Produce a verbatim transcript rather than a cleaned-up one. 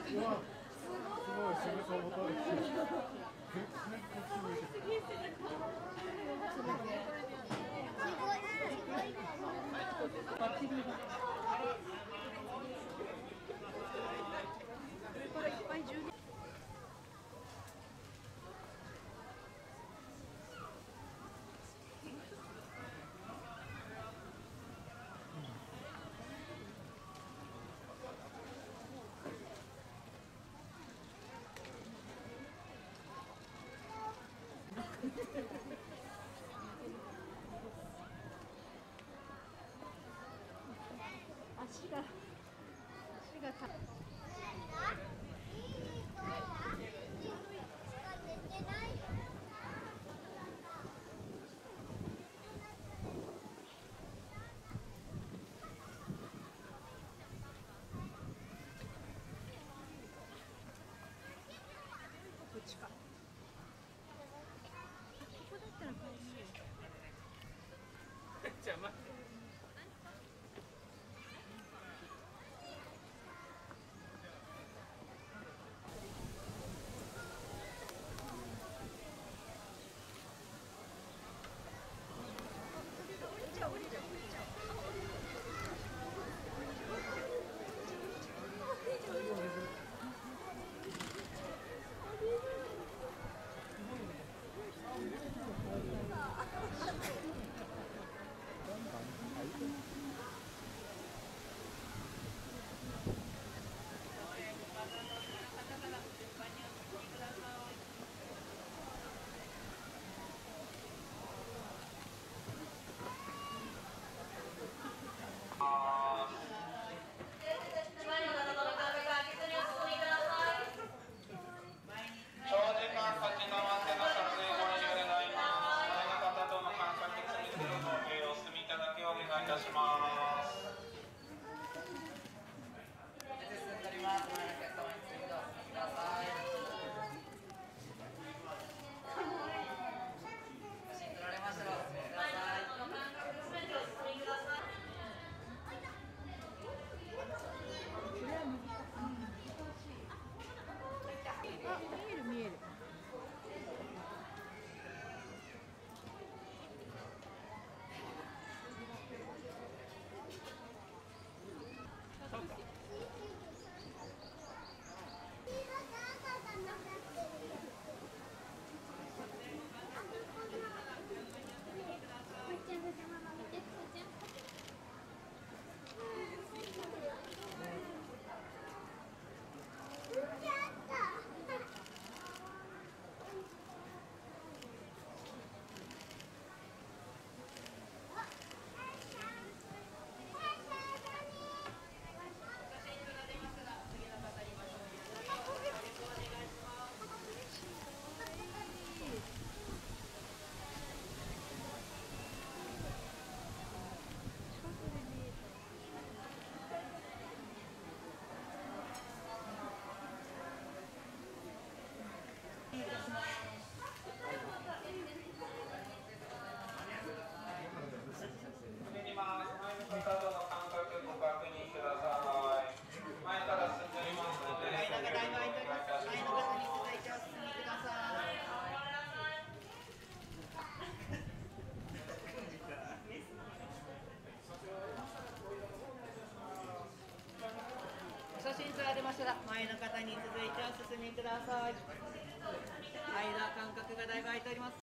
足が足がたこっちか。ここだったら買えるよ。 じゃあ待って。 降りちゃう降りちゃう降りちゃう。 長時間立ち止まっての撮影ご利用願います。前の方との間隔詰めての合計をお済みいただきをお願いいたします。進んでおります。前のお客様に次のお進みください。写真撮られましたらお進みください。間隔詰めてお進みください。 あ、見える見える。 そうか。 次にます。前の方との間隔ご確認ください。前から進んでおりますので、前の方に続いてお進みください。 お写真撮られましたら前の方に続いてお進みください。間間隔がだいぶ空いております。